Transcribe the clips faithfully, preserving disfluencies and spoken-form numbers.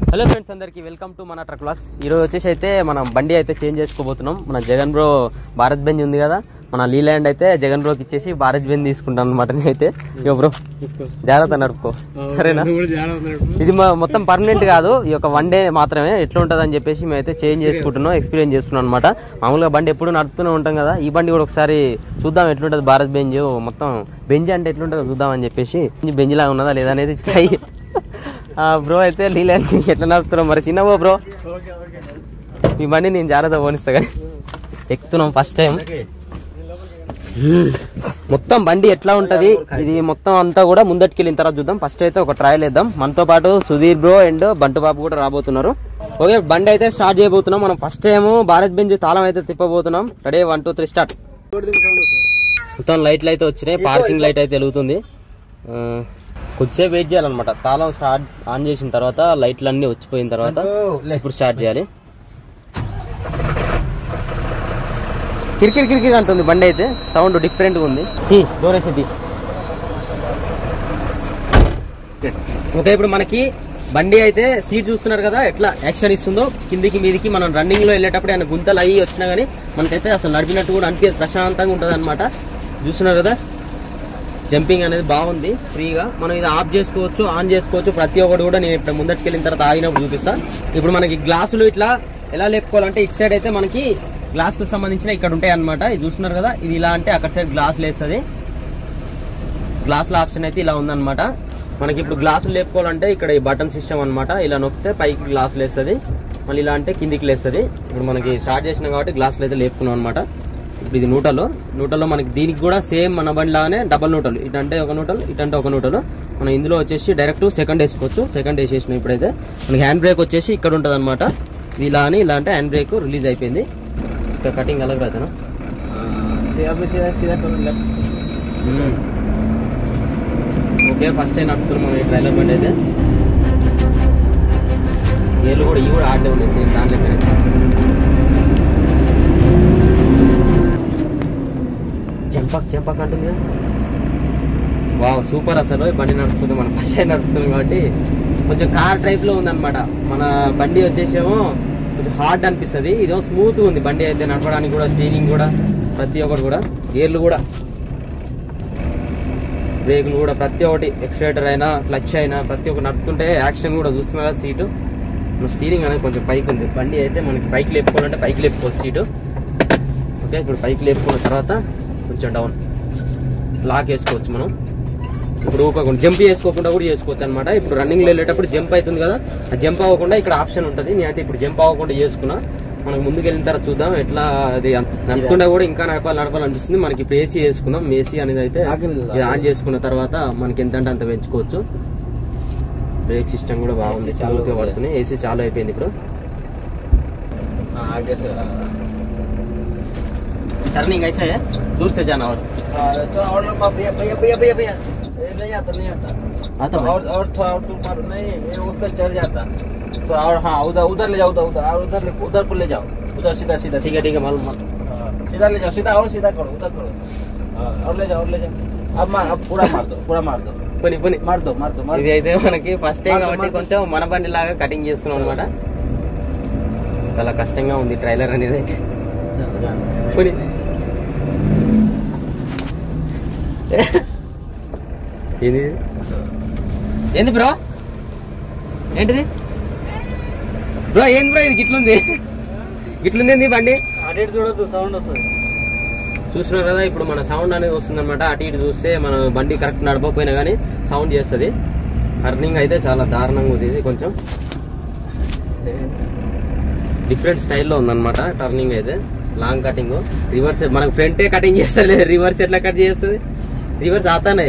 Hello friends, అందరికీ welcome to మన truck vlogs. ఈ రోజు వచ్చేసి అయితే మనం బండి అయితే చేంజ్ చేసుకోబోతున్నాం. మన జగన్ బ్రో భారత్ బెంజ్ ఉంది కదా, మన లీలాండ్ అయితే జగన్ బ్రోకి ఇచ్చేసి భారత్ బెంజ్ తీసుకుంటాం అనమాట. నేనైతే ఇక బ్రో జాగ్రత్త నడుపుకో, సరేనా? ఇది మొత్తం పర్మనెంట్ కాదు, ఈ యొక్క వన్ డే మాత్రమే. ఎట్లా ఉంటుంది అని చెప్పేసి మేమైతే చేంజ్ చేసుకుంటున్నాం, ఎక్స్పీరియన్స్ చేస్తున్నాం అనమాట. మామూలుగా బండి ఎప్పుడు నడుపుతూనే ఉంటాం కదా, ఈ బండి కూడా ఒకసారి చూద్దాం ఎట్లుంటుంది భారత్ బెంజ్. మొత్తం బెంజ్ అంటే ఎట్లుంటుందో చూద్దాం అని చెప్పేసి, బెంజ్ లాగా ఉన్నదా లేదా అనేది ట్రై. బ్రో అయితే లీలాండ్ ఎట్లా నడుపుతున్నాం మరి చిన్నవో బ్రో, ఈ బండి నేను జాగ్రత్త పోనిస్తా కానీ ఎక్కుతున్నాం ఫస్ట్ టైం. మొత్తం బండి ఎట్లా ఉంటది, ఇది మొత్తం అంతా కూడా ముందటికెళ్ళిన తర్వాత చూద్దాం. ఫస్ట్ అయితే ఒక ట్రయల్ వేద్దాం. మనతో పాటు సుధీర్ బ్రో అండ్ బంటు బాబు కూడా రాబోతున్నారు. ఓకే, బండి అయితే స్టార్ట్ చేయబోతున్నాం మనం. ఫస్ట్ టైం భారత్ బెంజ్ తాళం అయితే తిప్పబోతున్నాం. Ready, one two three start. మొత్తం లైట్లు అయితే వచ్చినాయి, పార్కింగ్ లైట్ అయితే వెలుగుతుంది. కొద్దిసేపు వెయిట్ చేయాలన్నమాట. తాళం స్టార్ట్ ఆన్ చేసిన తర్వాత లైట్లు అన్ని వచ్చిపోయిన తర్వాత ఇప్పుడు స్టార్ట్ చేయాలి. కిరికిరి కిరికిరి అంటుంది బండి అయితే, సౌండ్ డిఫరెంట్ గా ఉంది. దూరేసింది. ఓకే, ఇప్పుడు మనకి బండి అయితే సీట్ చూస్తున్నారు కదా ఎట్లా యాక్షన్ ఇస్తుందో. కిందికి మీదికి మనం రన్నింగ్ లో వెళ్ళేటప్పుడు ఆయన గుంతలు అయ్యి వచ్చినా గానీ మనకైతే అసలు నడిపినట్టు కూడా అనిపించదు, ప్రశాంతంగా ఉంటది అనమాట. చూస్తున్నారు కదా, జంపింగ్ అనేది బాగుంది, ఫ్రీగా. మనం ఇది ఆఫ్ చేసుకోవచ్చు, ఆన్ చేసుకోవచ్చు, ప్రతి ఒక్కటి కూడా నేను ఇప్పుడు ముందటికి వెళ్ళిన తర్వాత ఆగినప్పుడు చూపిస్తా. ఇప్పుడు మనకి గ్లాసులు ఇట్లా ఎలా లేపుకోవాలంటే, ఇటు సైడ్ అయితే మనకి గ్లాస్ కు సంబంధించిన ఇక్కడ ఉంటాయి అనమాట. ఇది చూస్తున్నారు కదా, ఇది ఇలా అంటే అక్కడ సైడ్ గ్లాసులు వేస్తుంది. గ్లాసుల ఆప్షన్ అయితే ఇలా ఉందన్నమాట. మనకి ఇప్పుడు గ్లాసులు లేపుకోవాలంటే ఇక్కడ ఈ బటన్ సిస్టమ్ అనమాట. ఇలా నొక్కితే పైకి గ్లాసులు వేస్తుంది, మళ్ళీ ఇలా అంటే కిందికి లేస్తుంది. ఇప్పుడు మనకి స్టార్ట్ చేసినాం కాబట్టి గ్లాసులు అయితే లేపుకున్నాం అనమాట. ఇప్పుడు ఇది నూటలో నూటలో మనకి దీనికి కూడా సేమ్ మన బండి లాగానే డబల్ నూటలు, ఇటంటే ఒక నూటలు ఇటంటే ఒక నూటలు. మనం ఇందులో వచ్చేసి డైరెక్ట్ సెకండ్ వేసుకోవచ్చు. సెకండ్ వేసేసిన ఇప్పుడైతే మనకి హ్యాండ్ బ్రేక్ వచ్చేసి ఇక్కడ ఉంటుంది అనమాట. ఇది ఇలా అని ఇలా అంటే హ్యాండ్ బ్రేక్ రిలీజ్ అయిపోయింది. इसका कटिंग अलग रहता है ना, सीधा सीधा करो लेफ्ट. ఓకే, ఫస్ట్ టైం నడుపుతున్నాం మనం ఈ ట్రైలర్ బండి అయితే. గేర్లు కూడా ఇవి కూడా ఆడే ఉన్నాయి సేమ్ దాంట్లో. జంపక్ జంపక్ అంటుంది. Wow, super. అసలు బండి నడుపుతుంది, మనం ఫస్ట్ టైం నడుపుతున్నాం కాబట్టి కొంచెం కార్ టైప్ లో ఉందన్నమాట. మన బండి వచ్చేసేమో కొంచెం హార్డ్ అనిపిస్తుంది, ఇదేమో స్మూత్ ఉంది బండి అయితే నడపడానికి కూడా. స్టీరింగ్ కూడా ప్రతి ఒక్కటి కూడా, గేర్లు కూడా, బ్రేకులు కూడా ప్రతి ఒక్కటి, ఎక్స్లేటర్ అయినా క్లచ్ అయినా ప్రతి ఒక్కటి నడుపుతుంటే యాక్షన్ కూడా చూస్తున్నా కదా. సీటు స్టీరింగ్ అనేది కొంచెం పైకి ఉంది. బండి అయితే మనకి పైకి లేపుకోవాలంటే పైకి లేపుకోవచ్చు సీటు. ఓకే, ఇప్పుడు పైకి లేపుకున్న తర్వాత కొంచెం డౌన్ లాక్ వేసుకోవచ్చు మనం. ఇప్పుడు ఊకోకుండా జంప్ చేసుకోకుండా కూడా చేసుకోవచ్చు అనమాట. ఇప్పుడు రన్నింగ్ వెళ్ళేటప్పుడు జంప్ అవుతుంది కదా, ఆ జంప్ అవ్వకుండా ఇక్కడ ఆప్షన్ ఉంటుంది. నేనైతే ఇప్పుడు జంప్ అవ్వకుండా చేసుకున్నా. మనకు ముందుకు వెళ్ళిన తర్వాత చూద్దాం ఎట్లా. అది నడుపుతుండే కూడా ఇంకా నడపాలి నడపాలనిపిస్తుంది. మనకి ఇప్పుడు ఏసీ వేసుకుందాం. ఏసీ అనేది అయితే ఆన్ చేసుకున్న తర్వాత మనకి ఎంతంటే అంత పెంచుకోవచ్చు. బ్రేక్ సిస్టమ్ కూడా బాగుంది, స్మూత్గా పడుతున్నాయి. ఏసీ చాలు అయిపోయింది ఇప్పుడు. टर्निंग ऐसा है, दूर से जाना. और और भैया भैया भैया भैया भैया नहीं आता नहीं आता आता और और थोड़ा और ऊपर नहीं, ये उस पे चढ़ जाता तो. और हाँ, उधर उधर ले जाओ, उधर उधर और उधर उधर को ले जाओ, उधर सीधा सीधा. ठीक है ठीक है, मालूम सीधा ले जाओ, सीधा और सीधा करो, उधर करो और ले जाओ और ले जाओ. अब मार, अब पूरा मार दो, पूरा मार दो, పని పని मार दो मार दो मार. ఇది అయితే మనకి ఫస్ట్ టైం కాబట్టి కొంచెం మన బండి లాగా కటింగ్ చేస్తున్నాం అనమాట. చాలా కష్టంగా ఉంది ట్రైలర్ అనేది అయితే. పని ఏంది ఏంది బ్రో, ఏంటిది బ్రో, ఏంది బ్రో ఇది గిట్లుంది గిట్లుంది ఏంది బండి? అటు ఇటు చూడొద్దు, సౌండ్ వస్తుంది. చూస్తున్నారు కదా, ఇప్పుడు మన సౌండ్ అనేది వస్తుంది అనమాట. అటు ఇటు చూస్తే మన బండి కరెక్ట్ నడపకపోయినా కానీ సౌండ్ చేస్తుంది. టర్నింగ్ అయితే చాలా దారుణంగా ఉంది. ఇది కొంచెం డిఫరెంట్ స్టైల్లో ఉందన్నమాట టర్నింగ్ అయితే. లాంగ్ కటింగ్, రివర్స్ మనకు ఫ్రంటే కటింగ్ చేస్తారు, రివర్స్ ఎట్లా కట్ చేస్తుంది? రివర్స్ ఆతానే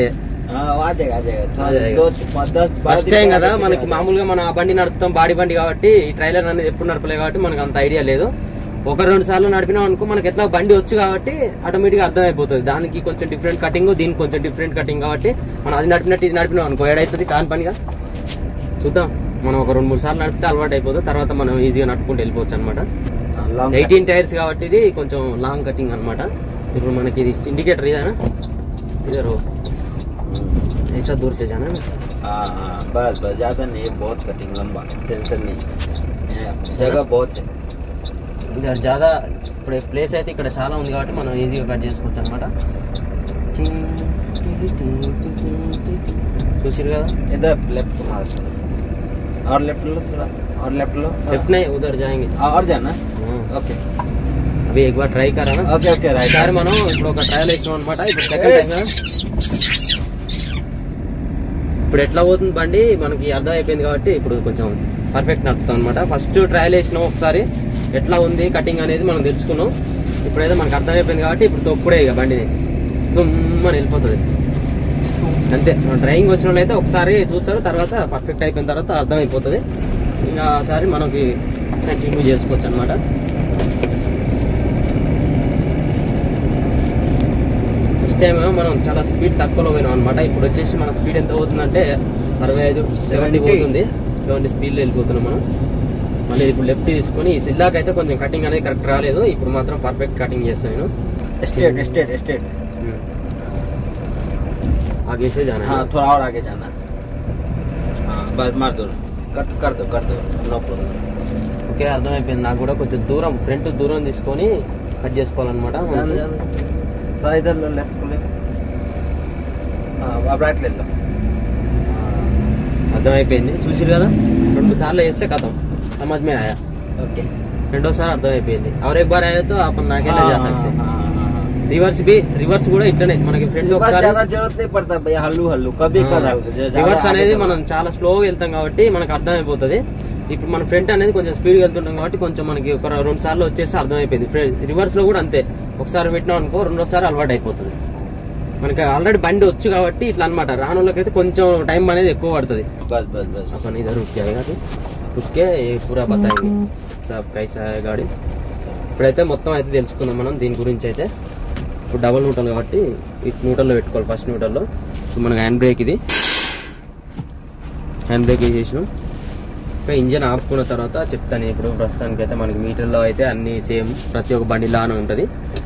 ఫస్ట్ టైం కదా మనకి. మామూలుగా మన బండి నడుపుతాం, బాడీ బండి కాబట్టి. ఈ ట్రైలర్ అనేది ఎప్పుడు నడపలే కాబట్టి మనకు అంత ఐడియా లేదు. ఒక రెండు సార్లు నడిపినాం అనుకో, మనకి ఎట్లా బండి వచ్చు కాబట్టి ఆటోమేటిక్ గా అర్థమైపోతుంది. దానికి కొంచెం డిఫరెంట్ కటింగ్, దీనికి కొంచెం డిఫరెంట్ కటింగ్ కాబట్టి మనం అది నడిపినట్టు ఇది నడిపినాం అనుకో ఏడైతుంది కాని పనిగా. చూద్దాం, మనం ఒక రెండు మూడు సార్లు నడిపితే అలవాటు అయిపోతుంది. తర్వాత మనం ఈజీగా నడుపుకుంటూ వెళ్ళిపోవచ్చు అనమాట. ఎయిటీన్ టైర్స్ కాబట్టి ఇది కొంచెం లాంగ్ కటింగ్ అనమాట. ఇప్పుడు మనకి ఇది ఇండికేటర్ ఇదేనా, ఇదే रो ऐसा दूर से जाना है। हाँ हाँ बस बस ज़्यादा नहीं, बहुत कटिंग लंबा, टेंशन नहीं, जगह बहुत है। ఇంకా ज़्यादा ఇప్పుడు ప్లేస్ అయితే ఇక్కడ చాలా ఉంది కాబట్టి మనం ఈజీగా కట్ చేసుకోవచ్చు అనమాట. చూసిరు కదా, इधर लेफ्ट मार और लेफ्ट लो थोड़ा, और लेफ्ट लो, लेफ्ट नहीं उधर जाएंगे और जाना. ओके అవి एक बार ट्राई करा ना. Okay okay right. సార్ మనం ఇప్పుడు ఒక ట్రయల్ వేసినాం అనమాట. ఇప్పుడు సెకండ్ టైం కదా, ఇప్పుడు ఎట్లా పోతుంది బండి మనకి అర్థం అయిపోయింది కాబట్టి ఇప్పుడు కొంచెం పర్ఫెక్ట్ నడుపుతాం అనమాట. ఫస్ట్ ట్రయల్ వేసినాం ఒకసారి, ఎట్లా ఉంది కటింగ్ అనేది మనం తెలుసుకున్నాం. ఇప్పుడైతే మనకు అర్థం అయిపోయింది కాబట్టి ఇప్పుడు తొక్కుడే ఇక బండిని సుమ్మని వెళ్ళిపోతుంది అంతే. డ్రైవింగ్ వచ్చిన వాళ్ళు అయితే ఒకసారి చూస్తారు, తర్వాత పర్ఫెక్ట్ అయిపోయిన తర్వాత అర్థమైపోతుంది. ఇంకా ఒకసారి మనకి కంటిన్యూ చేసుకోవచ్చు అనమాట. ఫస్ట్ టైం మనం చాలా స్పీడ్ తక్కువలో పోయినాం అనమాట. ఇప్పుడు వచ్చేసి మన స్పీడ్ ఎంత పోతుందంటే అరవై ఐదు సెవెంటీ పోతుంది. సెవెంటీ స్పీడ్లో వెళ్ళిపోతున్నాం మనం. మళ్ళీ ఇప్పుడు లెఫ్ట్ తీసుకొని ఈ సిల్లాకి అయితే కొంచెం కటింగ్ అనేది కరెక్ట్ రాలేదు. ఇప్పుడు మాత్రం పర్ఫెక్ట్ కటింగ్ చేస్తాను నేను. स्ट्रेट स्ट्रेट स्ट्रेट आगे से जाना है. हाँ थोड़ा और आगे जाना. हाँ बस मार दो, कट कर दो कर दो, नो प्रॉब्लम. ఓకే అర్థమైపోయింది. నాకు కూడా కొంచెం దూరం ఫ్రంట్ దూరం తీసుకొని కట్ చేసుకోవాలన్నమాట. थोड़ा इधर लो, लेफ्ट को ले. हाँ अब राइट ले लो. అర్థమైపోయింది. చూసిరు కదా, రెండు సార్లు వేస్తే కథం समझ में आया. ओके రెండోసారి అర్థమైపోయింది. और एक बार आया तो अपन नाके ले जा सकते. हाँ రివర్స్ బి రివర్స్ కూడా ఇట్లనే మనకి ఫ్రంట్ ఒకసారి ज्यादा जरूरत नहीं पड़ता भैया, हल्लू हल्लू कभी कदा. రివర్స్ అనేది మనం చాలా స్లోగా వెళ్తాం కాబట్టి మనకు అర్థమైపోతుంది. ఇప్పుడు మన ఫ్రంట్ అనేది కొంచెం స్పీడ్గా వెళ్తుంటాం కాబట్టి కొంచెం మనకి ఒక రెండు సార్లు వచ్చేసి అర్థమైపోయింది. రివర్స్ లో కూడా అంతే, ఒకసారి పెట్టినాం అనుకో రెండోసారి అలవాటు అయిపోతుంది. మనకి ఆల్రెడీ బండి వచ్చు కాబట్టి ఇట్లా అనమాట. రానులకైతే కొంచెం టైం అనేది ఎక్కువ పడుతుంది. बस बस बस अपन इधर रुक जाएगा तो रुक के ये पूरा बताएंगे सब कैसा है गाड़ी. ఇప్పుడైతే మొత్తం అయితే తెలుసుకుందాం మనం దీని గురించి. అయితే ఇప్పుడు డబుల్ న్యూట్రల్ కాబట్టి ఈ న్యూట్రల్లో పెట్టుకోవాలి. ఫస్ట్ న్యూట్రల్లో ఇప్పుడు మనకి హ్యాండ్ బ్రేక్, ఇది హ్యాండ్ బ్రేక్ వేసేసినాం. ఇంకా ఇంజన్ ఆపుకున్న తర్వాత చెప్తాను. ఇప్పుడు ప్రస్తుతానికి అయితే మనకి మీటర్లో అయితే అన్ని సేమ్ ప్రతి ఒక్క బండి లానే ఉంటుంది.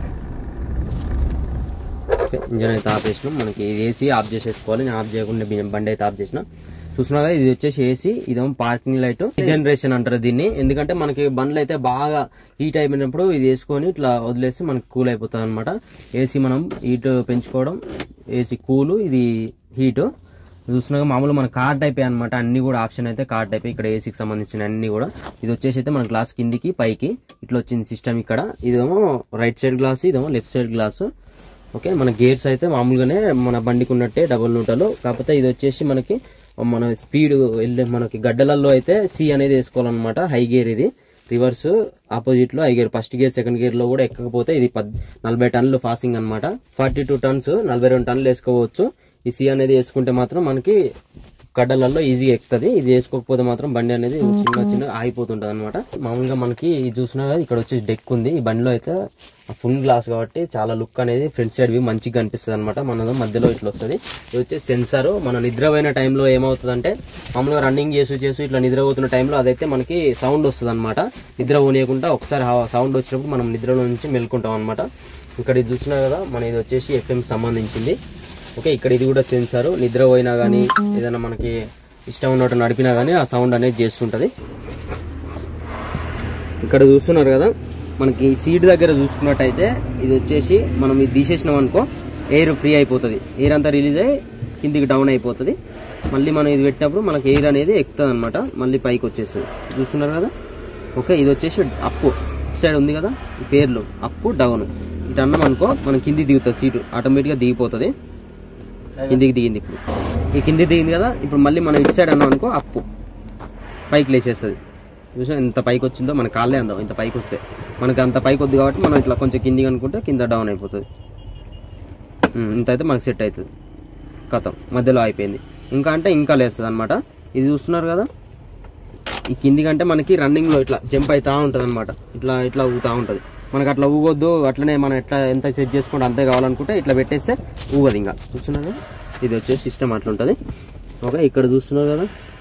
ఇంజన్ అయితే ఆపేసినాం. మనకి ఏసీ ఆఫ్ చేసేసుకోవాలి. నేను ఆఫ్ చేయకుండా బండి అయితే ఆఫ్ చేసిన. చూసినా కదా, ఇది వచ్చేసి ఏసీ, ఇదేమో పార్కింగ్ లైట్. జనరేషన్ అంటారు దీన్ని. ఎందుకంటే మనకి బండ్లు అయితే బాగా హీట్ అయిపోయినప్పుడు ఇది వేసుకొని ఇట్లా వదిలేస్తే మనకి కూల్ అయిపోతుంది అనమాట. ఏసీ మనం హీట్ పెంచుకోవడం, ఏసీ కూలు, ఇది హీట్. చూస్తున్నాగా మామూలుగా మన కార్ టైప్ అనమాట. అన్ని కూడా ఆప్షన్ అయితే కార్ టైప్. ఇక్కడ ఏసీకి సంబంధించిన అన్ని కూడా. ఇది వచ్చేసి అయితే మన గ్లాస్ కిందికి పైకి ఇట్లా వచ్చింది సిస్టమ్. ఇక్కడ ఇదేమో రైట్ సైడ్ గ్లాస్, ఇదేమో లెఫ్ట్ సైడ్ గ్లాసు. ఓకే, మన గేర్స్ అయితే మామూలుగానే మన బండికి ఉన్నట్టే డబుల్ న్యూట్రల్. కాకపోతే ఇది వచ్చేసి మనకి మన స్పీడ్ వెళ్ళే మనకి గడ్డలలో అయితే సి అనేది వేసుకోవాలన్నమాట. హై గేర్ ఇది. రివర్స్ ఆపోజిట్ లో high gear, first gear second gear లో కూడా ఎక్కకపోతే ఇది పద్ నలభై టన్నులు పాసింగ్ అనమాట. ఫార్టీ టూ టన్స్ నలభై రెండు టన్నులు వేసుకోవచ్చు. ఈ సి అనేది వేసుకుంటే మాత్రం మనకి గడ్డలలో ఈజీగా ఎక్కుతుంది. ఇది వేసుకోకపోతే మాత్రం బండి అనేది చిన్న చిన్న ఆగిపోతుంటది అనమాట. మామూలుగా మనకి చూసినా ఇక్కడ వచ్చి డెక్ ఉంది. ఈ బండిలో అయితే ఫుల్ గ్లాస్ కాబట్టి చాలా లుక్ అనేది ఫ్రంట్ సైడ్ వ్యూ మంచిగా కనిపిస్తుంది అనమాట. మన మధ్యలో ఇట్లా వస్తుంది. ఇది వచ్చి సెన్సార్. మన నిద్రపోయిన టైంలో ఏమవుతుందంటే మామూలుగా రన్నింగ్ చేసి చేసి ఇట్లా నిద్రపోతున్న టైంలో అదైతే మనకి సౌండ్ వస్తుంది అనమాట. నిద్ర పోనీయకుండా ఒకసారి సౌండ్ వచ్చినప్పుడు మనం నిద్రలో నుంచి మెలుకుంటాం అనమాట. ఇక్కడ ఇది చూసినా కదా, మన ఇది వచ్చేసి ఎఫ్ఎం సంబంధించింది. ఓకే, ఇక్కడ ఇది కూడా సెన్సార్. నిద్ర పోయినా కానీ ఏదైనా మనకి ఇష్టం ఉన్నట్టు నడిపినా కానీ ఆ సౌండ్ అనేది చేస్తుంటది. ఇక్కడ చూస్తున్నారు కదా, మనకి సీట్ దగ్గర చూసుకున్నట్టయితే ఇది వచ్చేసి మనం ఇది తీసేసినాం అనుకో ఎయిర్ ఫ్రీ అయిపోతుంది. ఎయిర్ అంతా రిలీజ్ అయ్యి కిందికి డౌన్ అయిపోతుంది. మళ్ళీ మనం ఇది పెట్టినప్పుడు మనకి ఎయిర్ అనేది ఎక్కుతుంది అనమాట. మళ్ళీ పైకి వచ్చేస్తుంది. చూస్తున్నారు కదా. ఓకే, ఇది వచ్చేసి అప్పు సైడ్ ఉంది కదా పేర్లు, అప్పు డౌన్. ఇటు అన్నాం అనుకో మనం కింది దిగుతుంది. సీటు ఆటోమేటిక్గా దిగిపోతుంది. కిందికి దిగింది. ఇప్పుడు ఈ కింది దిగింది కదా. ఇప్పుడు మళ్ళీ మనం ఇటు సైడ్ అన్నాం అనుకో అప్పు పైకి లేచేస్తుంది. చూసా ఎంత పైకి వచ్చిందో మన కాళ్ళే అందాం. ఇంత పైకి వస్తే మనకి అంత పైకి వద్దు కాబట్టి మనం ఇట్లా కొంచెం కిందికి అనుకుంటే కింద డౌన్ అయిపోతుంది. ఇంత అయితే మనకి సెట్ అవుతుంది. కథం మధ్యలో అయిపోయింది. ఇంకా అంటే ఇంకా లేస్తుంది అనమాట. ఇది చూస్తున్నారు కదా, ఈ కింది కంటే మనకి రన్నింగ్ లో ఇట్లా జంప్ అవుతా ఉంటది అనమాట. ఇట్లా ఇట్లా ఊగుతా ఉంటది. మనకి అట్లా ఊగొద్దు, అట్లనే మనం ఎట్లా ఎంత సెట్ చేసుకుంటే అంతే కావాలనుకుంటే ఇట్లా పెట్టేస్తే ఊగదు. ఇంకా చూస్తున్నారు కదా, ఇది వచ్చేసి సిస్టమ్ అట్లా ఉంటుంది. ఓకే, ఇక్కడ చూస్తున్నారు కదా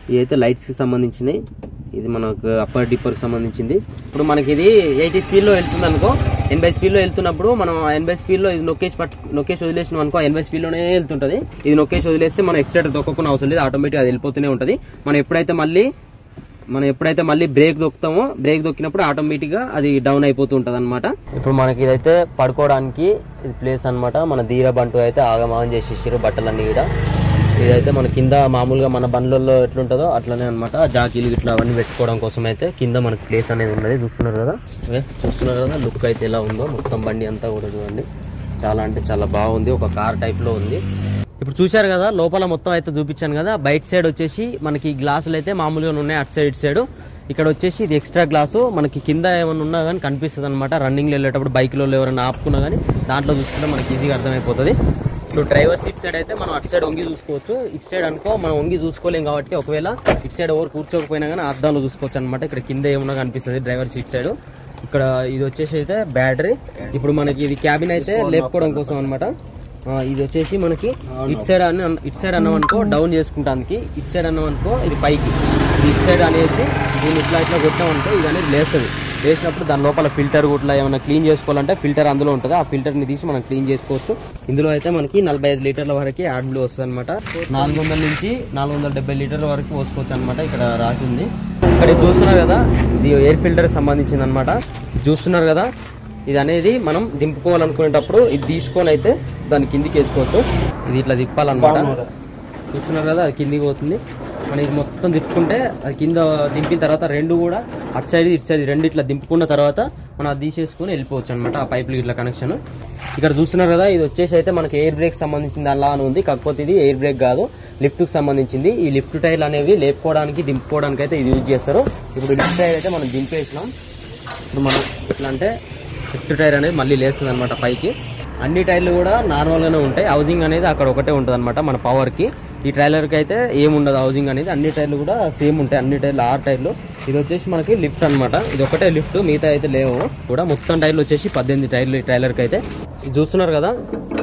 ఇదైతే లైట్స్కి సంబంధించినవి, ఇది మనకు అప్పర్ డిప్పర్కి సంబంధించింది. ఇప్పుడు మనకి ఇది ఎయిటీ స్పీడ్లో వెళ్తుంది అనుకో, ఎనభై స్పీడ్లో వెళ్తున్నప్పుడు మనం ఎనభై స్పీడ్లో ఇది నొక్కేసి పట్టు నొక్కేసి వదిలేసినాం అనుకో, ఎనభై స్పీడ్లోనే వెళ్తుంటుంది. ఇది నొక్కేసి వదిలేస్తే మనం ఎక్స్ట్రేటర్ దొక్కకుండా అవసరం లేదు, ఆటోమేటిక్ అది వెళ్ళిపోతూనే ఉంటుంది. మనం ఎప్పుడైతే మళ్ళీ మనం ఎప్పుడైతే మళ్ళీ బ్రేక్ దొక్కుతామో, బ్రేక్ దొక్కినప్పుడు ఆటోమేటిక్గా అది డౌన్ అయిపోతూ ఉంటుంది అనమాట. ఇప్పుడు మనకి ఇదైతే పడుకోవడానికి ఇది ప్లేస్ అనమాట. మన ధీర బంటు అయితే ఆగమాగం చేసేసారు బట్టలన్నీ కూడా. ఇదైతే మన కింద మామూలుగా మన బండ్లలో ఎట్లుంటుందో అట్లనే అనమాట. జాకీలు ఇట్లా అవన్నీ పెట్టుకోవడం కోసం అయితే కింద మనకి ప్లేస్ అనేది ఉన్నది. చూస్తున్నారు కదా, చూస్తున్నారు కదా లుక్ అయితే ఎలా ఉందో. మొత్తం బండి అంతా కూడా చూడండి, చాలా అంటే చాలా బాగుంది, ఒక కార్ టైప్లో ఉంది. ఇప్పుడు చూశారు కదా లోపల మొత్తం అయితే చూపించాను కదా. బయట సైడ్ వచ్చేసి మనకి గ్లాసులు అయితే మామూలుగా ఉన్నాయి, అటు సైడ్ ఇటు సైడ్. ఇక్కడ వచ్చేసి ఇది ఎక్స్ట్రా గ్లాసు, మనకి కింద ఏమైనా ఉన్నా కానీ కనిపిస్తుంది అనమాట. రన్నింగ్లో వెళ్ళేటప్పుడు బైక్లో ఎవరైనా ఆపుకున్నా కానీ దాంట్లో చూసుకుంటే మనకి ఈజీగా అర్థమైపోతుంది. ఇప్పుడు డ్రైవర్ సీట్ సైడ్ అయితే మనం అటు సైడ్ వంగి చూసుకోవచ్చు. ఇటు సైడ్ అనుకో మనం వంగి చూసుకోలేం కాబట్టి ఒకవేళ ఇటు సైడ్ ఎవరు కూర్చోకపోయినా కానీ అద్దాలు చూసుకోవచ్చు అనమాట. ఇక్కడ కింద ఏమన్నా కనిపిస్తుంది డ్రైవర్ సీట్ సైడ్. ఇక్కడ ఇది వచ్చేసి అయితే బ్యాటరీ. ఇప్పుడు మనకి ఇది క్యాబిన్ అయితే లేపుకోవడం కోసం అనమాట. ఇది వచ్చేసి మనకి ఇటు సైడ్ అన్న ఇటు సైడ్ అన్నాం అనుకో డౌన్ చేసుకుంటానికి, ఇటు సైడ్ అన్నాం అనుకో ఇది పైకి, ఇటు సైడ్ అనేసి దీన్ని ఇట్లా ఇట్లా కొట్టామనుకో ఇది అనేది లేస్తుంది. వేసినప్పుడు దాని లోపల ఫిల్టర్ కూడా ఏమైనా క్లీన్ చేసుకోవాలంటే ఫిల్టర్ అందులో ఉంటుంది, ఆ ఫిల్టర్ని తీసి మనం క్లీన్ చేసుకోవచ్చు. ఇందులో అయితే మనకి నలభై ఐదు లీటర్ల వరకు యాడ్ బ్లూ వస్తుంది అనమాట. నాలుగు వందల నుంచి నాలుగు వందల డెబ్బై లీటర్ల వరకు పోసుకోవచ్చు అనమాట. ఇక్కడ రాసింది ఇక్కడ చూస్తున్నారు కదా, ఇది ఎయిర్ ఫిల్టర్ సంబంధించింది అనమాట. చూస్తున్నారు కదా, ఇది అనేది మనం దింపుకోవాలనుకునేటప్పుడు ఇది తీసుకొని అయితే దాన్ని కిందికి వేసుకోవచ్చు. ఇది ఇట్లా తిప్పాలన్నమాట. చూస్తున్నారు కదా, అది కిందికి పోతుంది. మనం ఇది మొత్తం తిప్పుకుంటే అది కింద దింపిన తర్వాత రెండు కూడా అటు సైడ్ ఇటు సైడ్ రెండు ఇట్లా దింపుకున్న తర్వాత మనం అది తీసేసుకుని వెళ్ళిపోవచ్చు అనమాట. ఆ పైపులు ఇట్లా కనెక్షన్ ఇక్కడ చూస్తున్నారు కదా. ఇది వచ్చేసి అయితే మనకి ఎయిర్ బ్రేక్ సంబంధించింది అలా అని ఉంది, కాకపోతే ఇది ఎయిర్ బ్రేక్ కాదు, లిఫ్ట్కి సంబంధించింది. ఈ లిఫ్ట్ టైర్లు అనేవి లేపుకోవడానికి దింపుకోవడానికి అయితే ఇది యూజ్ చేస్తారు. ఇప్పుడు లిఫ్ట్ టైర్ అయితే మనం దింపేసినాం. ఇప్పుడు మనం ఎట్లా అంటే లిఫ్ట్ టైర్ అనేది మళ్ళీ లేస్తుంది అనమాట పైకి. అన్ని టైర్లు కూడా నార్మల్గానే ఉంటాయి. హౌసింగ్ అనేది అక్కడ ఒకటే ఉంటుంది అనమాట మన పవర్కి. ఈ ట్రైలర్కి అయితే ఏముండదు హౌసింగ్ అనేది, అన్ని టైర్లు కూడా సేమ్ ఉంటాయి. అన్ని టైర్లు ఆరు టైర్లు. ఇది వచ్చేసి మనకి లిఫ్ట్ అనమాట, ఇది ఒకటే లిఫ్ట్, మిగతా అయితే లేవు కూడా. మొత్తం టైర్లు వచ్చేసి పద్దెనిమిది టైర్లు ఈ ట్రైలర్కి అయితే. ఇది చూస్తున్నారు కదా,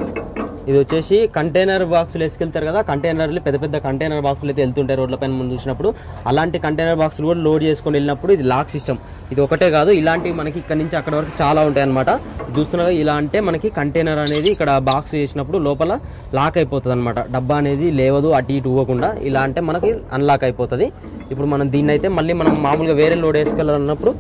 ఇది వచ్చేసి కంటైనర్ బాక్సులు వేసుకెళ్తారు కదా, కంటైనర్లు పెద్ద పెద్ద కంటైనర్ బాక్సులు అయితే వెళ్తుంటాయి రోడ్ల పైన మనం చూసినప్పుడు. అలాంటి కంటైనర్ బాక్సులు కూడా లోడ్ చేసుకొని వెళ్ళినప్పుడు ఇది లాక్ సిస్టమ్. ఇది ఒకటే కాదు, ఇలాంటివి మనకి ఇక్కడ నుంచి అక్కడ వరకు చాలా ఉంటాయి అనమాట. చూస్తున్నారు ఇలా అంటే మనకి కంటైనర్ అనేది ఇక్కడ బాక్స్ చేసినప్పుడు లోపల లాక్ అయిపోతుంది అనమాట. డబ్బా అనేది లేవదు అటు ఇటు ఇవ్వకుండా. ఇలా అంటే మనకి అన్లాక్ అయిపోతుంది. ఇప్పుడు మనం దీన్ని అయితే మళ్ళీ మనం మామూలుగా వేరే లోడ్ వేసుకెళ్ళాలన్నప్పుడు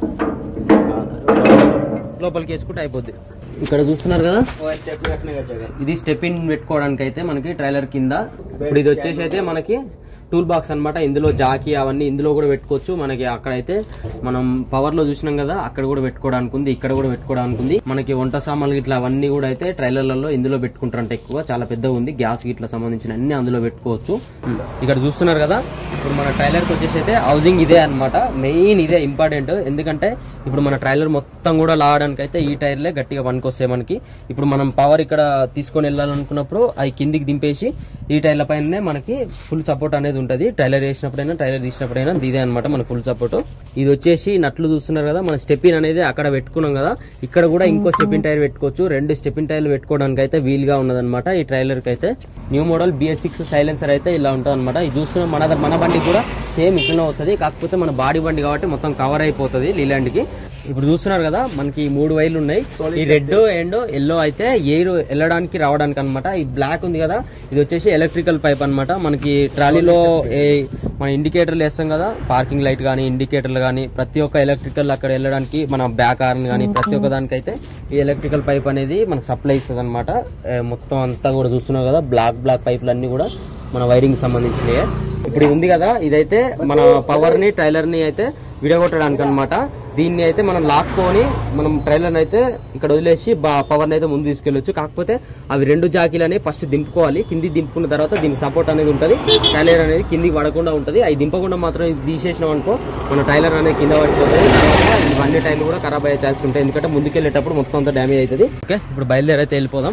లోపలికి వేసుకుంటే అయిపోద్ది. ఇక్కడ చూస్తున్నారు కదా, ఇది స్టెప్ ఇన్ పెట్టుకోవడానికి అయితే మనకి ట్రైలర్ కింద. ఇప్పుడు ఇది వచ్చేసి అయితే మనకి టూల్ బాక్స్ అనమాట. ఇందులో జాకీ అవన్నీ ఇందులో కూడా పెట్టుకోవచ్చు. మనకి అక్కడైతే మనం పవర్ లో చూసినాం కదా, అక్కడ కూడా పెట్టుకోవడానికి ఉంది, ఇక్కడ కూడా పెట్టుకోవడానికి ఉంది. మనకి వంట సామాన్లు ఇట్లా అవన్నీ కూడా అయితే ట్రైలర్లలో ఇందులో పెట్టుకుంటారంటే ఎక్కువ చాలా పెద్దగా ఉంది. గ్యాస్ గిట్లా సంబంధించిన అన్ని అందులో పెట్టుకోవచ్చు. ఇక్కడ చూస్తున్నారు కదా, ఇప్పుడు మన ట్రైలర్ కి వచ్చేసి అయితే హౌసింగ్ ఇదే అనమాట. మెయిన్ ఇదే ఇంపార్టెంట్. ఎందుకంటే ఇప్పుడు మన ట్రైలర్ మొత్తం కూడా లాగడానికి అయితే ఈ టైర్లే గట్టిగా పనికొస్తాయి మనకి. ఇప్పుడు మనం పవర్ ఇక్కడ తీసుకొని వెళ్ళాలనుకున్నప్పుడు అవి కిందికి దింపేసి ఈ టైర్ల పైన మనకి ఫుల్ సపోర్ట్ అనేది ఉంటుంది. ట్రైలర్ వేసినప్పుడైనా ట్రైలర్ తీసినప్పుడైనా ఇదే అనమాట మన ఫుల్ సపోర్ట్. ఇది వచ్చేసి నట్లు చూస్తున్నారు కదా, మన స్టెపిన్ అనేది అక్కడ పెట్టుకున్నాం కదా, ఇక్కడ కూడా ఇంకో స్టెపిన్ టైర్ పెట్టుకోవచ్చు. రెండు స్టెపిన్ టైర్లు పెట్టుకోవడానికి అయితే వీలుగా ఉన్నదన్నమాట ఈ ట్రైలర్ కి అయితే. New model BS six silencer అయితే ఇలా ఉంటుంది అనమాట. ఇది చూస్తున్నాం మన మన బండి కూడా సేమ్ ఇట్లనే వస్తుంది, కాకపోతే మన బాడీ బండి కాబట్టి మొత్తం కవర్ అయిపోతుంది లీలాండ్కి. ఇప్పుడు చూస్తున్నారు కదా, మనకి మూడు వైర్లు ఉన్నాయి. ఈ రెడ్ అండ్ ఎల్లో అయితే ఎయిర్ వెళ్ళడానికి రావడానికి అనమాట. ఈ బ్లాక్ ఉంది కదా, ఇది వచ్చేసి ఎలక్ట్రికల్ పైప్ అనమాట. మనకి ట్రాలీలో మన ఇండికేటర్లు వేస్తాం కదా, పార్కింగ్ లైట్ కానీ ఇండికేటర్లు కానీ ప్రతి ఒక్క ఎలక్ట్రికల్ అక్కడ వెళ్ళడానికి మన బ్యాక్ ఆర్న్ కానీ ప్రతి ఒక్క దానికి అయితే ఈ ఎలక్ట్రికల్ పైప్ అనేది మనకు సప్లై ఇస్తుంది అనమాట. మొత్తం అంతా కూడా చూస్తున్నారు కదా, బ్లాక్ బ్లాక్ పైపులు అన్ని కూడా మన వైరింగ్ సంబంధించినవి. ఇప్పుడు ఉంది కదా, ఇదైతే మన పవర్ ని ట్రైలర్ ని అయితే విడగొట్టడానికి అనమాట. దీన్ని అయితే మనం లాక్కొని మనం ట్రైలర్ అయితే ఇక్కడ వదిలేసి పవర్ అయితే ముందు తీసుకెళ్ళొచ్చు. కాకపోతే అవి రెండు జాకీలు అనేవి ఫస్ట్ దింపుకోవాలి. కింది దింపుకున్న తర్వాత దీనికి సపోర్ట్ అనేది ఉంటుంది. ట్రైలర్ అనేది కిందికి పడకుండా ఉంటుంది. అవి దింపకుండా మాత్రం ఇది తీసేసినాం అనుకో మన ట్రైలర్ అనేది కింద పడిపోతుంది. తర్వాత ఇవన్నీ టైర్లు కూడా ఖరాబ్ అయ్యే ఛాన్స్ ఉంటాయి, ఎందుకంటే ముందుకెళ్ళేటప్పుడు మొత్తం అంతా డ్యామేజ్ అవుతుంది. ఓకే, ఇప్పుడు బయలుదేరైతే వెళ్ళిపోదాం.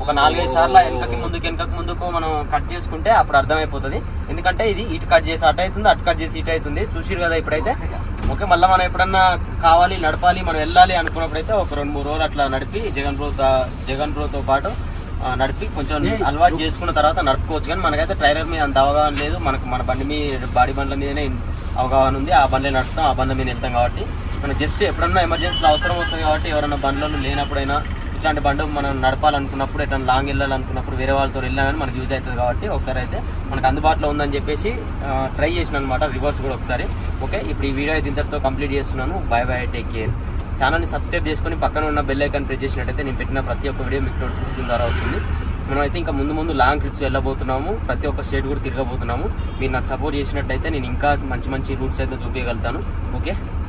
ఒక నాలుగైదు సార్లు వెనకకి ముందుకు వెనకకి ముందుకు మనం కట్ చేసుకుంటే అప్పుడు అర్థమైపోతుంది. ఎందుకంటే ఇది ఇటు కట్ చేసి అటు అవుతుంది, అటు కట్ చేసి ఇటు అవుతుంది. చూసిరు కదా ఇప్పుడైతే. ఓకే, మళ్ళీ మనం ఎప్పుడన్నా కావాలి నడపాలి మనం వెళ్ళాలి అనుకున్నప్పుడైతే ఒక రెండు మూడు రోజులు అట్లా నడిపి జగన్ బ్రో జగన్ బ్రోతో పాటు నడిపి కొంచెం అలవాటు చేసుకున్న తర్వాత నడుపుకోవచ్చు. కానీ మనకైతే ట్రైలర్ మీద అంత అవగాహన లేదు. మనకు మన బండి మీద బాడీ బండ్ల మీదనే అవగాహన ఉంది. ఆ బండ్లే నడుపుతాం, ఆ బండ్ల మీద వెళ్తాం కాబట్టి మనం జస్ట్ ఎప్పుడన్నా ఎమర్జెన్సీలో అవసరం వస్తుంది కాబట్టి ఎవరైనా బండ్లలో లేనప్పుడైనా ఇట్లాంటి బండి మనం నడపాలనుకున్నప్పుడు ఎట్లా లాంగ్ వెళ్ళాలనుకున్నప్పుడు వేరే వాళ్ళతో వెళ్ళినా కానీ మనకు యూజ్ అవుతుంది. కాబట్టి ఒకసారి అయితే మనకు అందుబాటులో ఉందని చెప్పేసి ట్రై చేసిన అనమాట, రివర్స్ కూడా ఒకసారి. ఓకే, ఇప్పుడు ఈ వీడియో అయితే ఇంతటితో కంప్లీట్ చేస్తున్నాను. Bye bye, take care. ఛానల్ని సబ్స్క్రైబ్ చేసుకొని పక్కన ఉన్న బెల్ ఐకాన్ ప్రెస్ చేసినట్టయితే నేను పెట్టిన ప్రతి ఒక్క వీడియో మీకు నోటిఫికేషన్ ద్వారా వస్తుంది. మనం అయితే ఇంకా ముందు ముందు లాంగ్ ట్రిప్స్ వెళ్ళబోతున్నాము, ప్రతి ఒక్క స్టేట్ కూడా తిరగబోతున్నాము. మీరు నాకు సపోర్ట్ చేసినట్టయితే నేను ఇంకా మంచి మంచి రూట్స్ అయితే చూపించగలుగుతాను. ఓకే.